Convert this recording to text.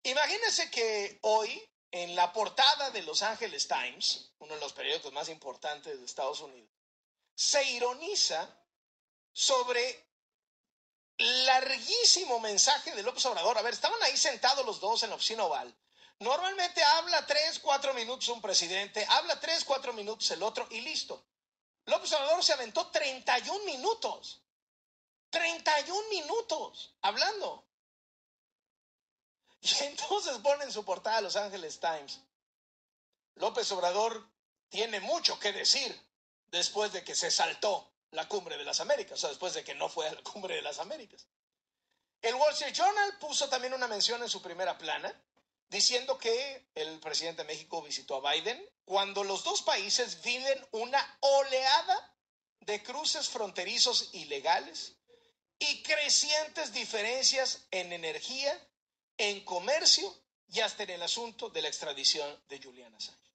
Imagínense que hoy, en la portada de Los Angeles Times, uno de los periódicos más importantes de Estados Unidos, se ironiza sobre larguísimo mensaje de López Obrador. A ver, estaban ahí sentados los dos en la oficina oval. Normalmente habla 3, 4 minutos un presidente, habla 3, 4 minutos el otro y listo. López Obrador se aventó 31 minutos. 31 minutos hablando. Y entonces pone en su portada Los Angeles Times: López Obrador tiene mucho que decir después de que se saltó la cumbre de las Américas, o sea, después de que no fue a la cumbre de las Américas. El Wall Street Journal puso también una mención en su primera plana diciendo que el presidente de México visitó a Biden cuando los dos países viven una oleada de cruces fronterizos ilegales y crecientes diferencias en energía, en comercio y hasta en el asunto de la extradición de Julian Assange.